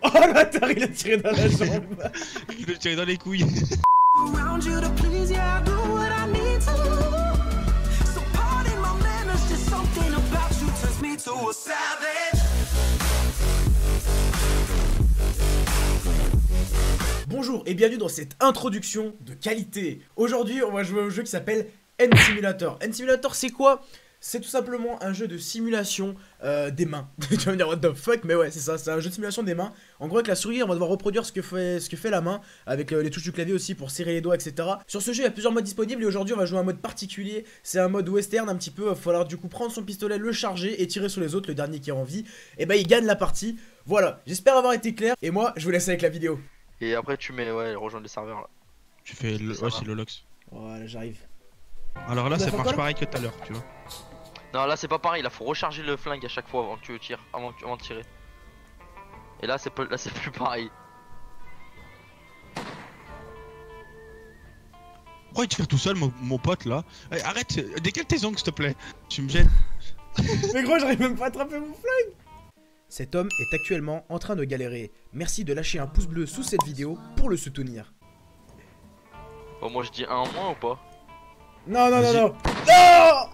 Oh l'attar, il a tiré dans la jambe. Il le tirait dans les couilles. Around you to please, yeah, I do what I need to. So pardon my manners, just something about you turns me to a savage. Bonjour et bienvenue dans cette introduction de qualité. Aujourd'hui, on va jouer au jeu qui s'appelle N-Simulator. N-Simulator, c'est quoi? C'est tout simplement un jeu de simulation des mains. Tu vas me dire what the fuck, mais ouais, c'est ça, c'est un jeu de simulation des mains. En gros, avec la souris, on va devoir reproduire ce que fait la main, avec les touches du clavier aussi pour serrer les doigts, etc. Sur ce jeu, il y a plusieurs modes disponibles et aujourd'hui, on va jouer un mode particulier. C'est un mode western un petit peu. Il va falloir du coup prendre son pistolet, le charger et tirer sur les autres. Le dernier qui est en vie, et bah il gagne la partie. Voilà, j'espère avoir été clair. Et moi, je vous laisse avec la vidéo. Et après tu mets rejoindre les serveurs là. Tu fais le. Ouais, c'est le Lox. Voilà, j'arrive. Alors là, ça marche pareil que tout à l'heure, tu vois. Non, là c'est pas pareil, là faut recharger le flingue à chaque fois avant que tu tires, avant de tirer. Et là c'est plus pareil. Pourquoi il tire tout seul, mon pote là? Hey, arrête, décale tes ongles s'il te plaît. Tu me gênes. Mais gros, j'arrive même pas à attraper mon flingue. Cet homme est actuellement en train de galérer. Merci de lâcher un pouce bleu sous cette vidéo pour le soutenir. Bon, moi je dis un en moins ou pas? Non, non, non, non. Non.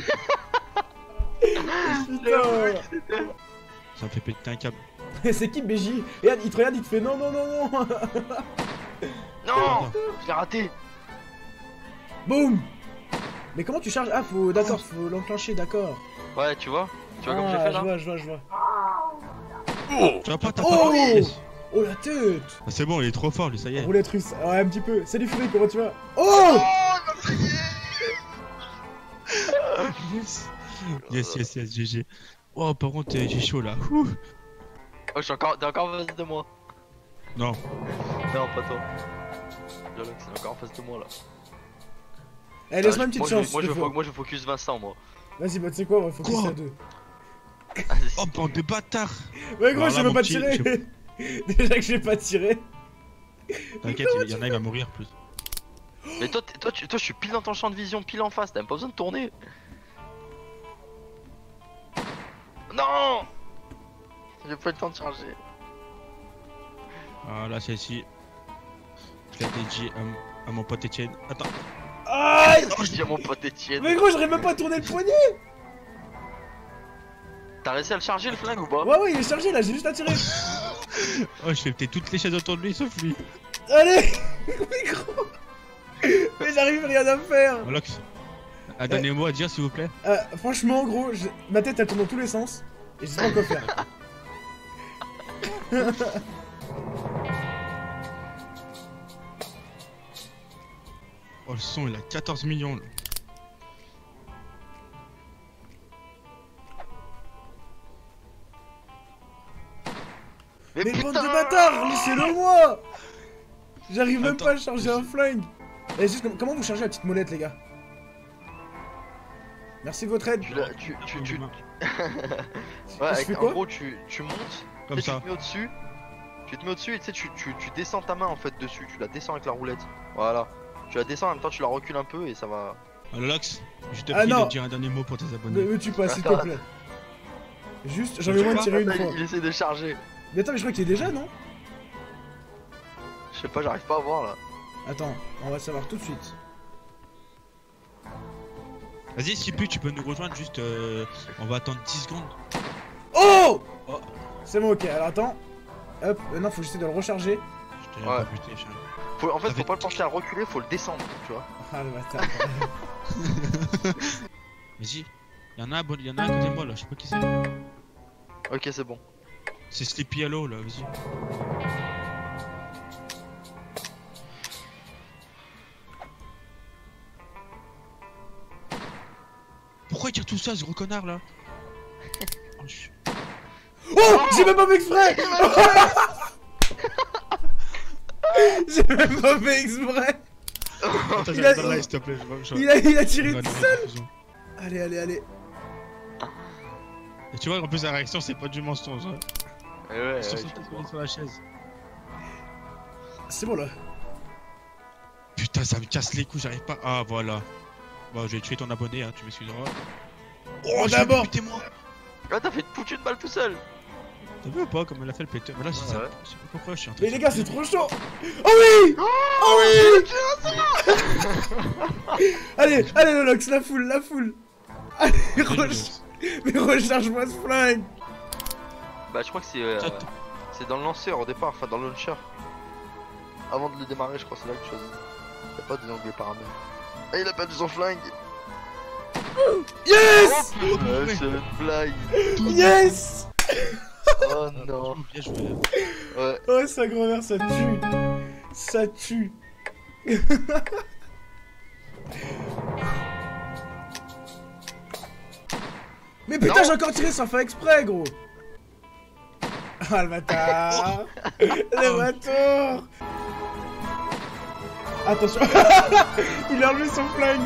Putain. Ça me fait péter un câble. C'est qui BJ? Regarde, il te regarde, il te fait non, non, non, non. Non, je l'ai raté. Boum. Mais comment tu charges? Ah, faut, d'accord, faut l'enclencher, d'accord. Ouais, tu vois comme j'ai fait là. Je vois. Oh, tu vas pas Oh, taper. oh la tête. Ah, c'est bon, il est trop fort lui, ça y est. Roulette russe, ouais, un petit peu. Salut Fury, comment tu vas? Oh. Yes, GG. Oh, par contre, j'ai chaud là. Ouh. Oh, t'es encore en face de moi. Non. Non, pas toi. Dialogue, c'est encore en face de moi là. Eh, laisse-moi une petite chance. Moi je focus Vincent, moi. Vas-y, bah tu sais quoi, on va focus à deux. Oh, bande de bâtards. Ouais, gros, Alors j'ai là, même mon pas petit, tiré. Déjà que j'ai pas tiré. T'inquiète, il y en a, il va mourir plus. Mais toi, je suis pile dans ton champ de vision, pile en face, t'as même pas besoin de tourner. Non, j'ai pas eu le temps de charger. Ah là, celle-ci. Je l'ai dit à mon pote Etienne. Attends. Aïe. Oh, je dis à mon pote Etienne. Mais gros, j'arrive même pas à tourner le poignet. T'as réussi à le charger le flingue ou pas? Ouais, il est chargé là, j'ai juste à tirer. Oh, je fais péter toutes les chaises autour de lui sauf lui. Allez. Mais gros. Mais j'arrive rien à faire. Oh, Lox. Un dernier mot à dire s'il vous plaît. Franchement, gros, ma tête elle tourne dans tous les sens. Et je sais pas quoi faire. Oh, le son il a 14 millions là. Mais bande de bâtards, laissez-le moi. J'arrive même Attends, pas à charger un flingue. Et juste, comment vous chargez la petite molette, les gars? Merci de votre aide. Tu Je ouais, fais en quoi? gros tu montes, Comme tu sais, ça. tu te mets au-dessus. Tu te mets au-dessus et tu sais tu descends ta main en fait dessus, tu la descends avec la roulette. Voilà. Tu la descends en même temps tu la recules un peu et ça va. Oh, le Lox, je te Ah, prie non. de dire un dernier mot pour tes Ne abonnés. me tue pas, s'il te plaît. Juste, j'en ai moins de tirer une fois. Il essaie de charger. Mais attends, mais je crois qu'il est déjà, non? Je sais pas, j'arrive pas à voir là. Attends, on va savoir tout de suite. Vas-y, si plus tu peux nous rejoindre juste. On va attendre 10 secondes. Oh! Oh. C'est bon, ok, alors attends. Hop, non, faut que j'essaie de le recharger. Je t'ai Ouais. pas buté, chérie. En fait, Ça faut fait- pas le pencher à reculer, faut le descendre, tu vois. Ah, le bâtard. Vas-y. Y'en a un à côté de moi là, je sais pas qui c'est. Ok, c'est bon. C'est Sleepy Hollow là, vas-y. Pourquoi il tire tout ça, ce gros connard là? Oh, Oh! J'ai même pas fait exprès! J'ai même pas fait exprès! Attends, Il a- j'arrive dans le live, s'il te plaît. Il a tiré tout seul! Allez, allez, allez. Et tu vois, en plus, la réaction, c'est pas du mensonge. Hein. Ouais, Sur la chaise. C'est bon là. Putain, ça me casse les couilles, j'arrive pas. Ah, voilà. Bon, je vais tuer ton abonné, hein, tu m'excuseras. Oh, d'abord! Putain, moi. Ah, t'as fait foutu de balle tout seul. T'as vu ou pas comme elle a fait le péteur? Voilà, c'est ça. Ouais. Je sais pas pourquoi je suis en train Mais de les gars, c'est trop chaud. Oh oui. Oh oui. Allez, allez Lolox, la foule, la foule. Allez, mais recharge-moi ce flingue. Bah, je crois que c'est dans le lanceur au départ, enfin dans le launcher. Avant de le démarrer, je crois que c'est là que je choisis. Y'a pas de anglais paramètres. Ah, il a perdu son flingue. Yes. Oh, putain, c'est une blague. Yes. Oh non. Bien joué. Ouais. Oh, sa grand-mère, ça tue. Ça tue. Mais putain, Non. j'ai encore tiré sans faire exprès, gros. Ah, le bâtard. Le bâtard. Attention. Il a enlevé son flingue.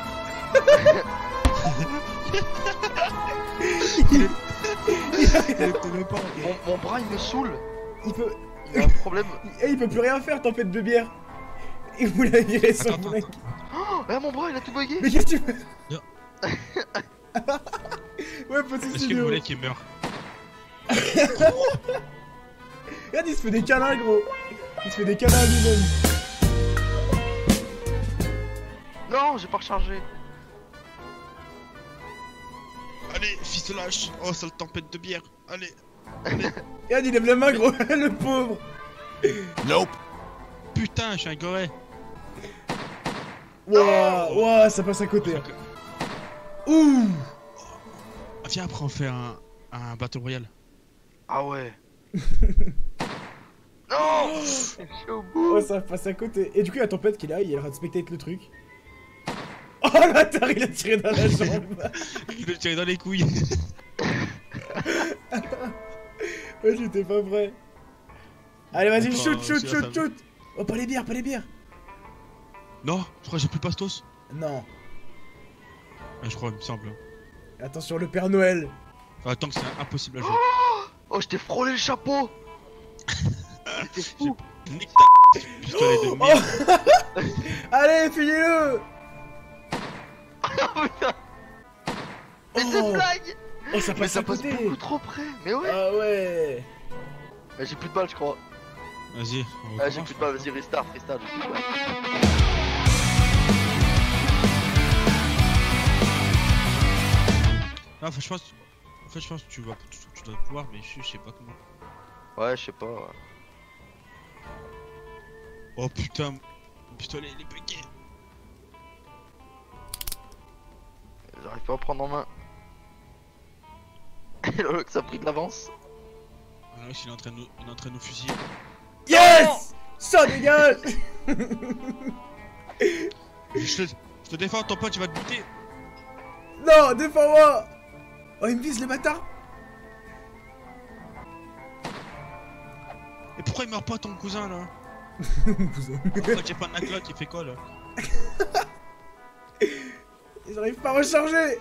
Mon bras il me saoule. Il peut... Il y a un problème. il peut plus rien faire, tempête de bière. Il voulait virer son Attends, flingue. Oh, regarde mon bras, il a tout bugué. Mais qu'est-ce que tu fais? Non. Ouais, petit Est-ce que studio. vous voulez qu'il meure? Regarde, il se fait des câlins, gros. Il se fait des câlins à lui-même. Non, j'ai pas rechargé. Allez, fils de lâche. Oh, sale tempête de bière. Allez. Regarde, il lève la main, gros. Le pauvre. Nope. Putain, je suis un goré. Wouah, wouah, ça passe à côté. Ouh. Ah, viens, après on fait un Battle Royale. Ah ouais. Non. Je suis au bout. Oh, ça passe à côté. Et du coup, il y a Tempête qui est là, il a l'air de spectate le truc. Oh, le bâtard, il a tiré dans la jambe. Il veut tirer dans les couilles. Ouais, j'étais pas prêt. Allez, vas-y, Attends, shoot, shoot, c'est la shoot, femme. shoot. Oh, pas les bières, pas les bières. Non, je crois que j'ai plus pastos. Non. Ah, je crois, il me semble. Attention, le Père Noël. Attends que c'est impossible à jouer. Oh, je t'ai frôlé le chapeau. T'es fou. Nique ta pistolet de merde. Allez, finis-le. Oh putain. Mais c'est Oh. une blague. Oh, ça Mais passe ça à passe côté. beaucoup trop près. Mais ouais. Ah ouais. J'ai plus de balles, je crois. Vas-y, on Ah, j'ai recommence. plus de balles, vas-y, restart, j'ai plus de balles. Ah, je pense. En fait, je pense que tu dois pouvoir, mais je sais pas comment. Ouais, je sais pas. Ouais. Oh putain, mon pistolet il est bugué. J'arrive pas à prendre en main. Lolox a pris de l'avance. Ah, il est en train de nous fusiller. Yes. Ça dégage. Je te défends, ton pote, il va te buter. Non, défends-moi. Oh, il me vise, les bâtards. Et pourquoi il meurt pas ton cousin là? Cousin. Pourquoi j'ai pas de naclotte, il fait quoi là? Ils arrivent pas à recharger.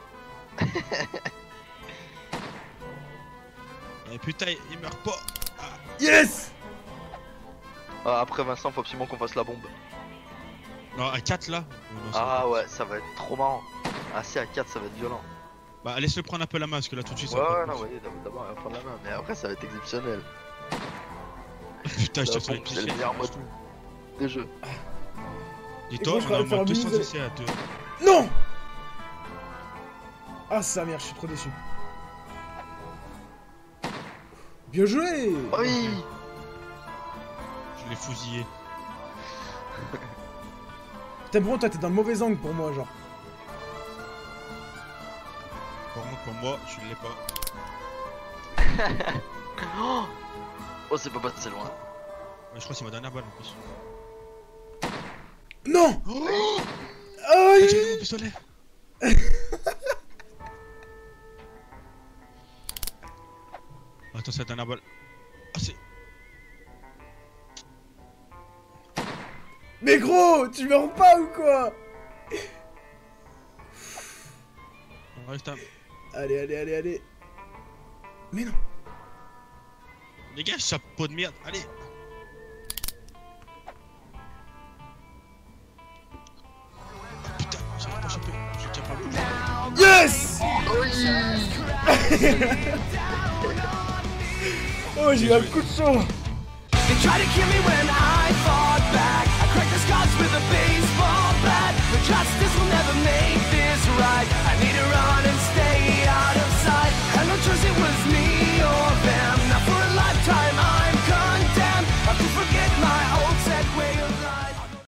Et putain, il meurt pas. Ah. Yes. Ah, après Vincent, faut absolument qu'on fasse la bombe. Non, à 4 là. Non, ça va Ah pas. ouais, ça va être trop marrant. Ah si, à 4, ça va être violent. Bah, laisse-le prendre un peu la main parce que là tout de suite ça Ouais, va ouais, pas non, ouais, d'abord, il va prendre la main. Mais après, ça va être exceptionnel. Putain, je La te sens bombe, c'est le meilleur mode des jeux. Dis-toi, Et moi, je on a au vais faire moins un 200 mini- essais à 2. Non. Ah, sa mère, je suis trop déçu. Bien joué. Oui. Je l'ai fusillé. Putain, bon, toi, t'es dans le mauvais angle pour moi, genre. Par contre, pour moi, je l'ai pas. Oh, c'est pas passé loin. Ouais, je crois que c'est ma dernière balle en plus. Non. Oh, Oh, j'ai tiré mon pistolet. Attends, c'est la dernière balle. Ah, c'est. mais gros, tu meurs pas ou quoi? On reste à. Allez, allez, allez, allez. Mais non. Les gars, chapeau de merde, allez. Ah, putain, j'arrive pas à choper. Je tiens pas le coup. Yes. Oui. Oh, j'ai eu un coup de chaud. They try to kill me when I